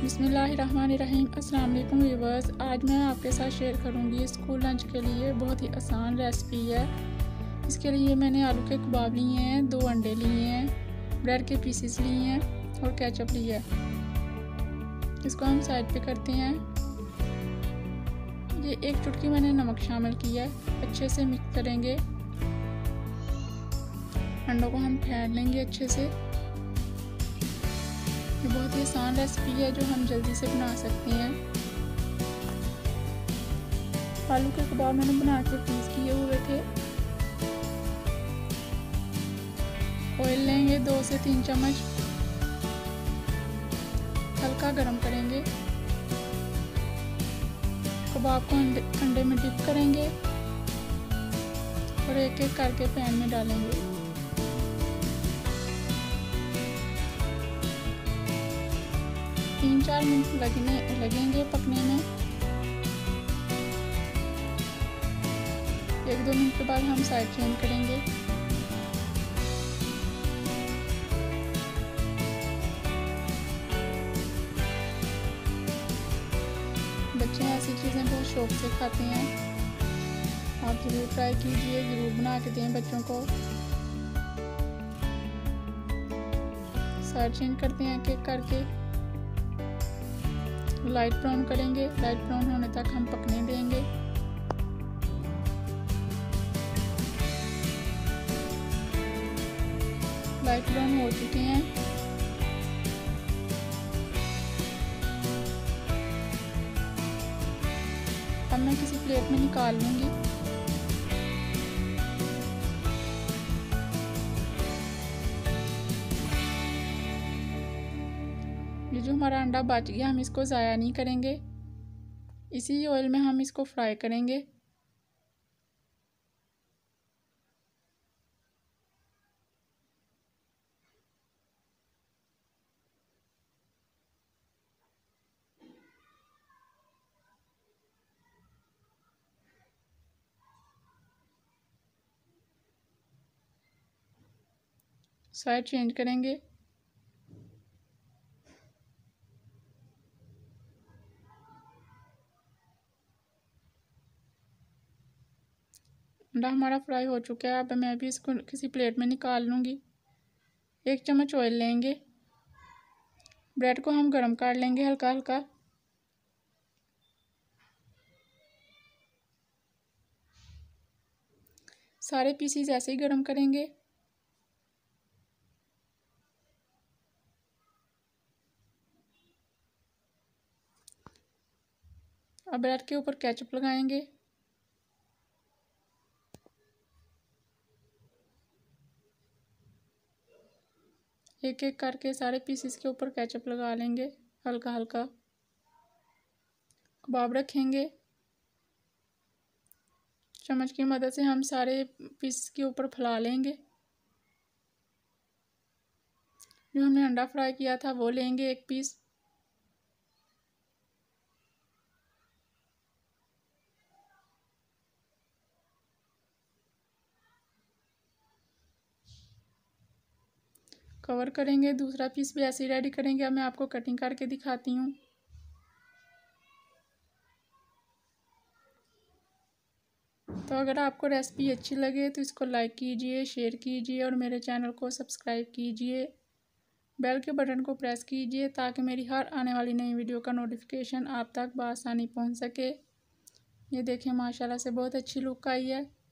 बिस्मिल्लाहिर्रहमानिर्रहीम। अस्सलाम वालेकुम व्यूअर्स। आज मैं आपके साथ शेयर करूंगी स्कूल लंच के लिए बहुत ही आसान रेसिपी है। इसके लिए मैंने आलू के कबाब लिए हैं, 2 अंडे लिए हैं, ब्रेड के पीसेस लिए हैं और केचप लिया है। इसको हम साइड पे करते हैं। ये 1 चुटकी मैंने नमक शामिल किया है। अच्छे से मिक्स करेंगे। अंडों को हम फेंट लेंगे अच्छे से। ये बहुत ही आसान रेसिपी है जो हम जल्दी से बना सकते हैं। आलू के कबाब मैंने बना के फ्रीज किए हुए थे। ऑयल लेंगे 2 से 3 चम्मच, हल्का गरम करेंगे। कबाब को अंडे में डिप करेंगे और एक एक करके पैन में डालेंगे। तीन 4 मिनट लगेंगे पकने में। 1-2 मिनट के बाद हम साइड चेंज करेंगे। बच्चे ऐसी चीज़ें बहुत शौक से खाते हैं। आप ज़रूर ट्राई कीजिए, ज़रूर बना के दें बच्चों को। साइड चेंज करते हैं एक एक करके। लाइट ब्राउन करेंगे। लाइट ब्राउन होने तक हम पकने देंगे। लाइट ब्राउन हो चुके हैं। अब मैं किसी प्लेट में निकाल लूंगी। ये जो हमारा अंडा बच गया हम इसको ज़ाया नहीं करेंगे। इसी ऑयल में हम इसको फ्राई करेंगे। साइड चेंज करेंगे। अंडा हमारा फ्राई हो चुका है। अब मैं भी इसको किसी प्लेट में निकाल लूँगी। 1 चम्मच ऑयल लेंगे। ब्रेड को हम गरम कर लेंगे हल्का हल्का। सारे पीसीज ऐसे ही गरम करेंगे। अब ब्रेड के ऊपर केचप लगाएंगे। एक एक करके सारे पीसेस के ऊपर केचप लगा लेंगे हल्का हल्का। कबाब रखेंगे। चम्मच की मदद से हम सारे पीस के ऊपर फैला लेंगे। जो हमने अंडा फ्राई किया था वो लेंगे 1 पीस। कवर करेंगे। दूसरा पीस भी ऐसे ही रेडी करेंगे। अब मैं आपको कटिंग करके दिखाती हूँ। तो अगर आपको रेसिपी अच्छी लगे तो इसको लाइक कीजिए, शेयर कीजिए और मेरे चैनल को सब्सक्राइब कीजिए। बेल के बटन को प्रेस कीजिए ताकि मेरी हर आने वाली नई वीडियो का नोटिफिकेशन आप तक बआसानी पहुंच सके। ये देखें माशाल्लाह से बहुत अच्छी लुक आई है।